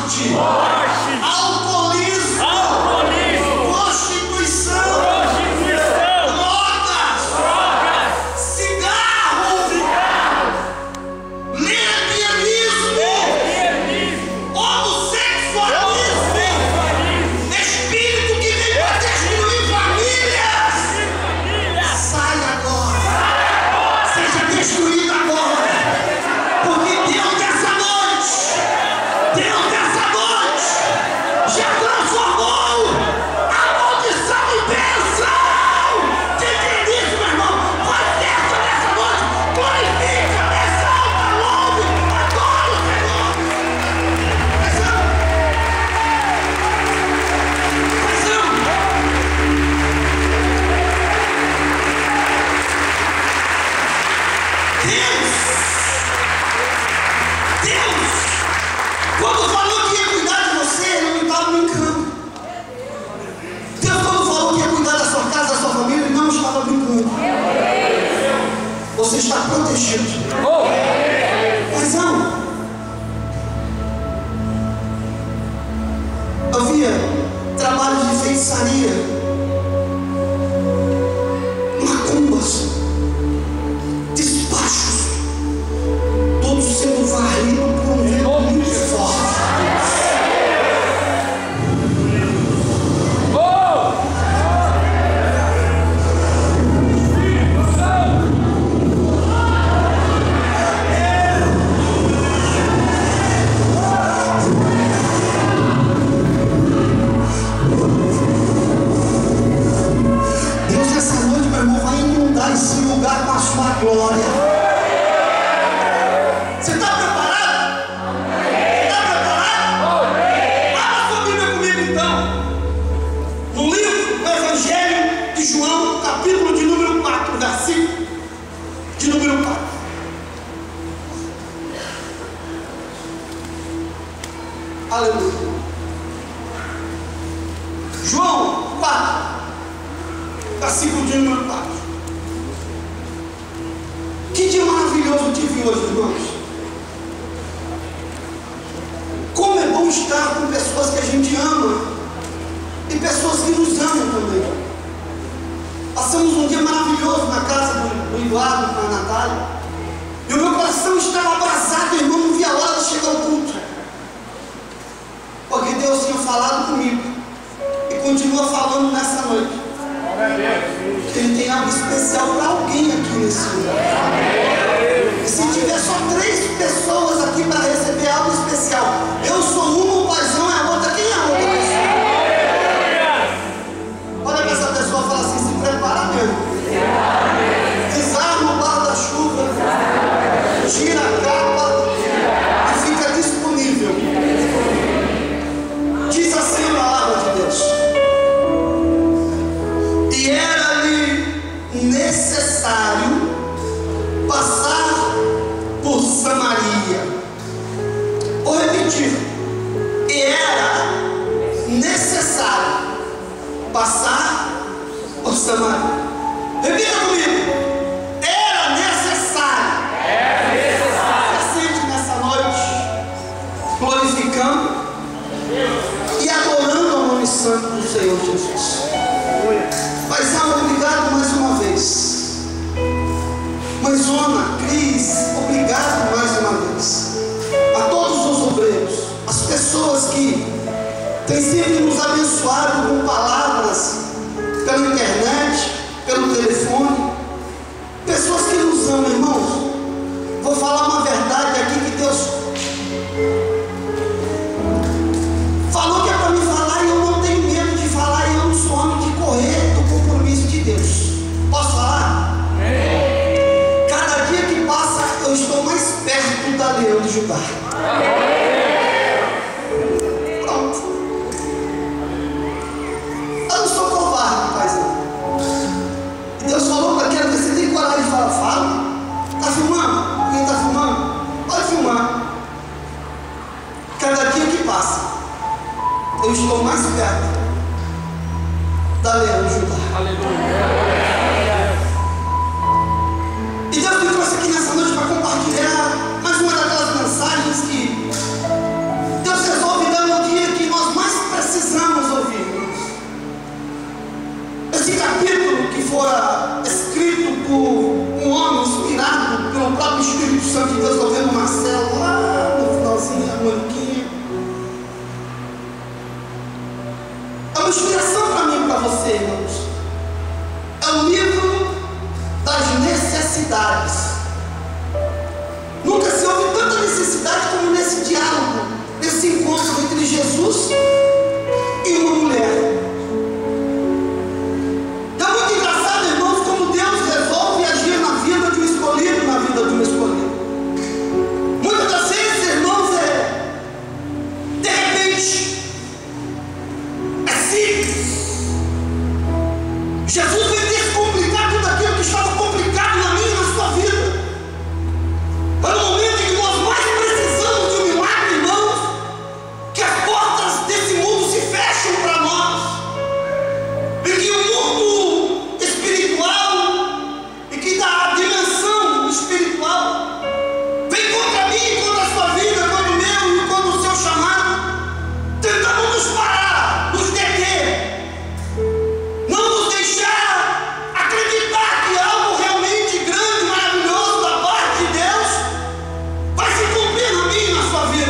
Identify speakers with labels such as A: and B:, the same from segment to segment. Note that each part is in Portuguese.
A: morte, alcoolismo, prostituição, drogas, cigarro, lesbianismo, homossexualismo, espírito que vem para destruir famílias. Sai agora, seja destruído agora, porque Deus dessa noite já transformou a maldição em bênção. Te diz isso, meu irmão. Faz dessa nessa noite. Glorifica, exalta, louve, adora o Senhor. Deus, quando falou que ia cuidar de você, ele não estava brincando. Deus, quando falou que ia cuidar da sua casa, da sua família, ele não estava brincando. Você está protegido. Mas não. Havia trabalhos de feitiçaria, macumbas, despachos, todos sendo varridos por um vento muito forte. Deus nessa noite, meu irmão, vai inundar esse lugar com a sua glória. Você está preparado? Está preparado? Abra sua Bíblia comigo então. No livro do Evangelho de João, capítulo de número 4, versículo de número 4. Aleluia. João 4, versículo de número 4. Que dia maravilhoso eu tive hoje, irmãos. Como é bom estar com pessoas que a gente ama e pessoas que nos amam também. Passamos um dia maravilhoso na casa do Eduardo, com a Natália, e o meu coração estava abrasado, irmão, não via a hora de chegar ao culto, porque Deus tinha falado comigo e continua falando nessa noite. Ele tem algo especial para alguém aqui nesse lugar. E se tiver só 3 pessoas aqui para receber algo especial, eu sou uma, o paizão é a outra. Quem é a outra pessoa? Olha para essa pessoa e fala assim: se prepara mesmo. Desarma o guarda-chuva, tira a capa e fica disponível. Diz assim a palavra de Deus: e era-lhe necessário passar por Samaria. Vou repetir: e era necessário passar por Samaria. Repita comigo: era necessário. Você sente nessa noite glorificando e adorando ao nome santo do Senhor Jesus. Paizão, obrigado mais uma vez. Mãezona, Cris, obrigado mais uma vez. A todos os obreiros, as pessoas que têm sempre nos abençoado com palavras pela internet, pelo telefone, pessoas que nos amam, irmãos. Vou falar uma verdade aqui que Deus falou que é para me falar, e eu não tenho medo de falar, e eu não sou homem de correr do compromisso de Deus. Posso falar? Cada dia que passa, eu estou mais perto da Leão de Judá. Pronto. Eu não sou covarde, paizão. E Deus falou para aquela: você tem coragem de falar? Fala. Está filmando? Quem está filmando? Pode filmar. Cada dia que passa, eu estou mais perto da Leão de Judá. Aleluia. E Deus me trouxe aqui nessa noite para compartilhar mais uma daquelas mensagens que Deus resolve dar inspiração para mim e para você, irmãos. É o livro das necessidades. Nunca se houve tanta necessidade como nesse diálogo, nesse encontro entre Jesus e uma mulher. É muito engraçado, irmãos, como Deus resolve agir na vida de um escolhido, na vida de um escolhido. Muitas das vezes, irmãos, de repente, é simples. Jesus veio descomplicar tudo aquilo que estava complicado na minha e na sua vida. Para o momento em que nós mais precisamos de um milagre, irmãos, que as portas desse mundo se fecham para nós, e que o mundo espiritual, e que da dimensão espiritual, vem contra mim e contra a sua vida, contra o meu e contra o seu chamado, tentando nos parar, nos deter, não nos deixar acreditar que algo realmente grande, maravilhoso da parte de Deus vai se cumprir na minha e na sua vida.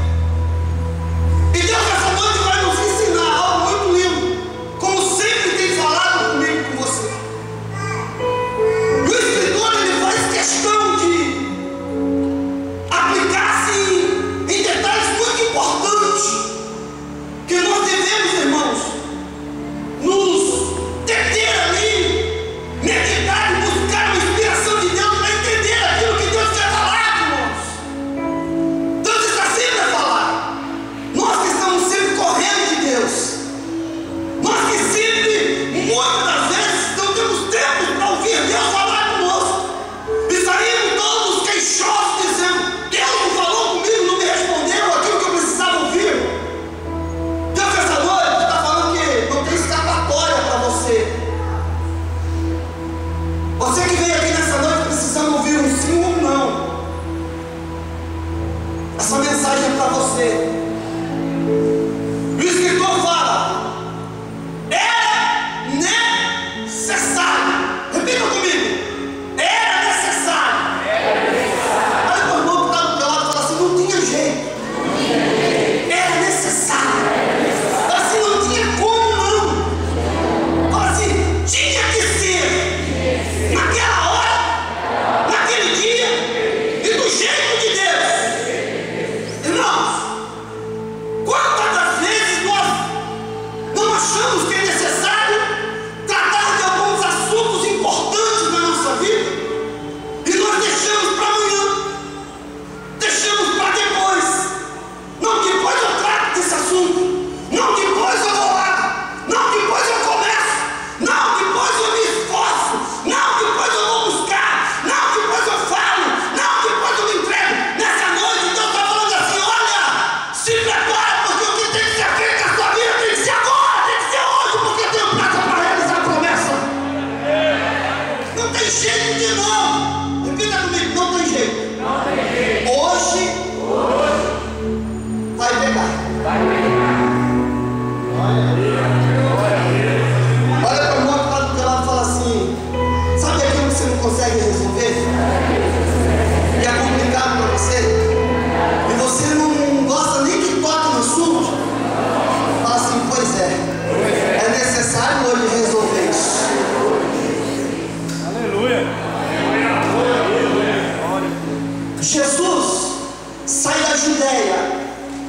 A: E Deus essa noite vai nos ensinar algo muito lindo, como sempre tem falado comigo e com você. E o escritor, ele faz questão de aplicar-se em detalhes muito importantes, que nós devemos, irmãos, nos deter ali, meditar e buscar uma inspiração de Deus para entender aquilo que Deus quer falar, irmãos. Deus está sempre a falar. Nós que estamos sempre correndo de Deus, nós que sempre, muitas das vezes, não temos tempo para ouvir Deus falar conosco, e saímos todos queixosos, dizendo: Deus não falou comigo, não me respondeu aquilo que eu precisava ouvir. Deus essa noite está falando que não tem escapatória para você. Você que veio aqui nessa noite precisando ouvir um sim ou um não, essa mensagem é para você. O escritor fala: era necessário. Repita comigo: era necessário. Olha para o irmão que está do teu lado e fala assim: não tinha jeito. Era necessário. Fala assim: não tinha como não. Fala assim: tinha que ser. Naquela hora, naquele dia e do jeito de Deus. Irmãos, quantas das vezes nós não achamos que é necessário tratar de alguns assuntos importantes na nossa vida e nós deixamos para amanhã, deixamos para depois. Não, depois eu trato desse assunto. Não, depois eu vou lá. Não, depois eu começo. Não, depois eu me esforço. Não, depois eu vou buscar. Não, depois eu falo. Não, depois eu me entrego. Nessa noite Deus está falando assim: olha, se prepara, porque o que tem que ser feito na sua vida tem que ser agora, tem que ser hoje, porque eu tenho pressa para realizar a promessa. Não tem jeito de não. Repita comigo: não tem jeito. Hoje vai pegar. Olha para o irmão que está do teu lado e fala assim: sabe aquilo que você não consegue resolver? Que é complicado para você? E você não gosta nem que toque no assunto? Fala assim: pois é. É necessário hoje resolver isso. Jesus sai da Judéia.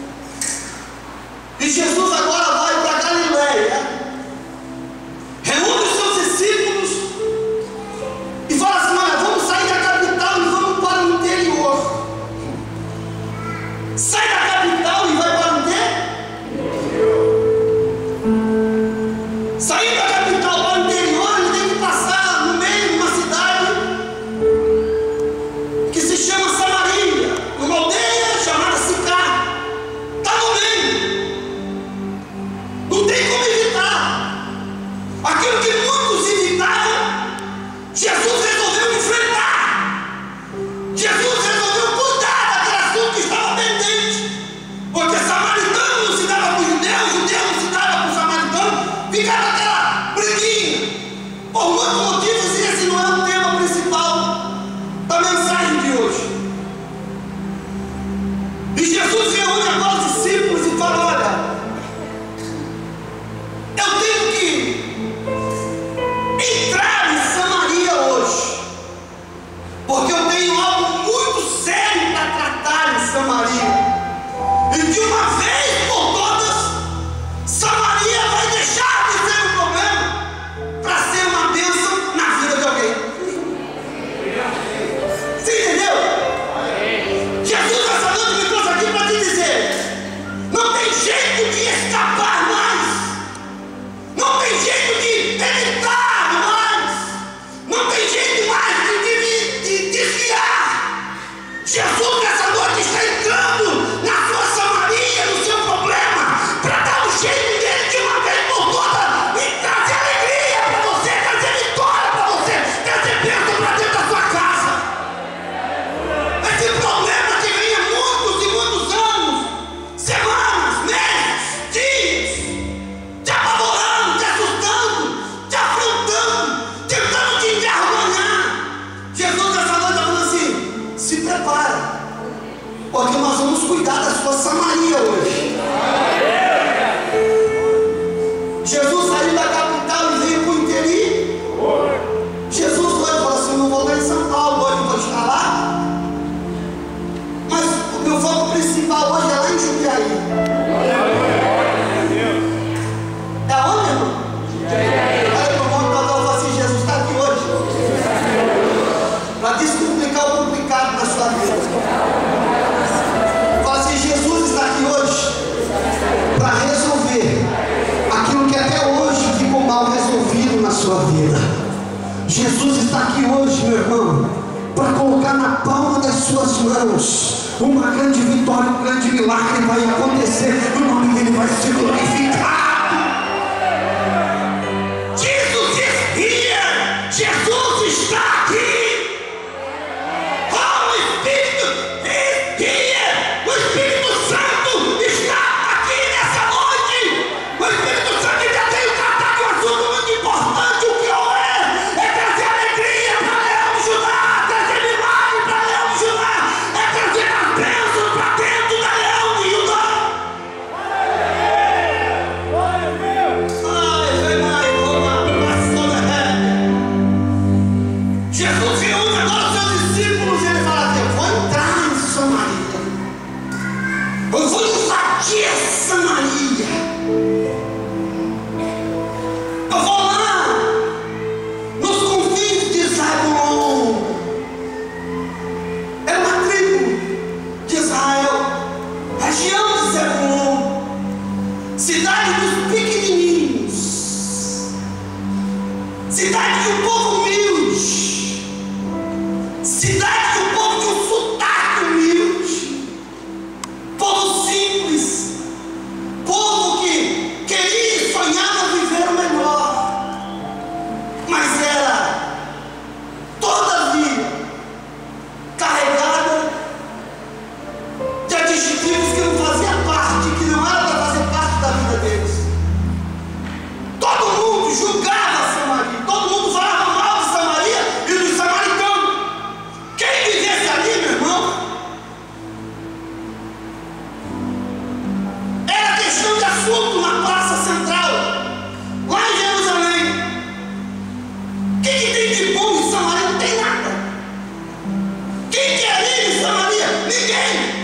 A: E Jesus agora vai para Galileia, reúne os seus discípulos e fala assim: olha, vamos sair da capital e vamos para o interior. Sai da capital e vai para o interior. Sair da capital para o interior, ele tem que passar no meio de uma cidade que se chama Samaria, numa aldeia chamada Sicar. Está no meio. E de uma vez por todas, Samaria vai deixar de ser um problema para ser uma bênção na vida de alguém. Você entendeu? Jesus essa noite me trouxe aqui para te dizer: não tem jeito de escapar mais, não tem jeito de evitar mais, não tem jeito mais de desviar. Jesus essa noite está entrando na sua Samaria, no seu problema, para dar um jeito dele de uma vez por todas e trazer alegria para você, trazer vitória para você, trazer bênção para dentro da sua casa. Esse problema que vem há muitos e muitos anos, semanas, meses, dias, te apavorando, te assustando, te afrontando, tentando te envergonhar. Jesus essa noite está falando assim: se prepara, porque nós vamos cuidar da sua Samaria hoje. Jesus saiu da capital e veio para o interior. Jesus hoje falou assim: não vou estar em São Paulo, hoje vou estar lá, mas o meu foco principal hoje é lá em Jundiaí. É onde, irmão? Olha para o mundo e fala assim: Jesus está aqui hoje para descomplicar o complicado na sua vida. Fala assim: Jesus está aqui hoje para resolver aquilo que até hoje ficou mal resolvido na sua vida. Jesus está aqui hoje, meu irmão, para colocar na palma das suas mãos uma grande vitória, um grande milagre vai acontecer, o nome dele vai ser glorificado. Jesus is here. Jesus está aqui. Oh, o Espírito is here. O Espírito Santo está aqui nessa noite. O Espírito Santo já veio tratar de um assunto muito importante. O que é trazer alegria para Leão de Judá, trazer milagre para Leão de Judá, é trazer as bênçãos para dentro da Leão de Judá. Jesus reúne agora os seus discípulos e ele fala assim: eu vou entrar em Samaria, eu vou invadir Samaria, eu vou lá nos confins de Zabulon. É uma tribo de Israel, região de Zabulon, cidade dos pequenininhos, cidade de um povo humilde, cidade de um povo de um sotaque humilde, povo simples, povo que queria e sonhava viver o melhor, mas era todavia carregada de adjetivos que não faziam parte, que não era para fazer parte da vida deles. Todo mundo julgava Samaria, todo mundo falava mal de Samaria e dos samaritanos. Quem vivesse ali, meu irmão, era questão de assunto na praça central, lá em Jerusalém. O que tem de bom em Samaria? Não tem nada. Quem quer ir em Samaria? Ninguém.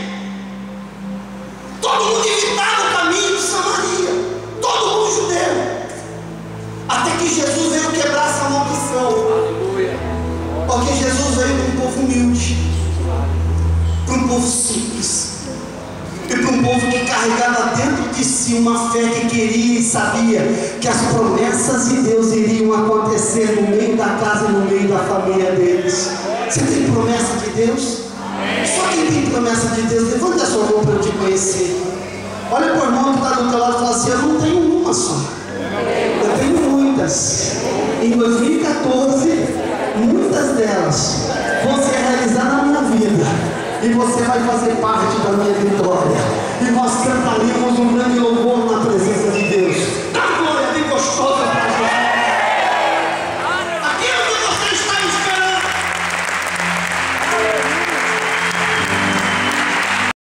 A: Todo mundo evitava o caminho de Samaria, todo mundo judeu. Até que Jesus veio quebrar essa maldição. Aleluia. Porque Jesus veio para um povo humilde, para um povo simples, e para um povo que carregava dentro de si uma fé que queria e sabia que as promessas de Deus iriam acontecer no meio da casa e no meio da família deles. Você tem promessa de Deus? Só quem tem promessa de Deus, levanta a sua mão para eu te conhecer. Olha para o irmão que está do teu lado e fala assim: eu não tenho uma só, eu tenho muitas. Em 2014, muitas delas vão ser realizadas na minha vida, e você vai fazer parte da minha vitória.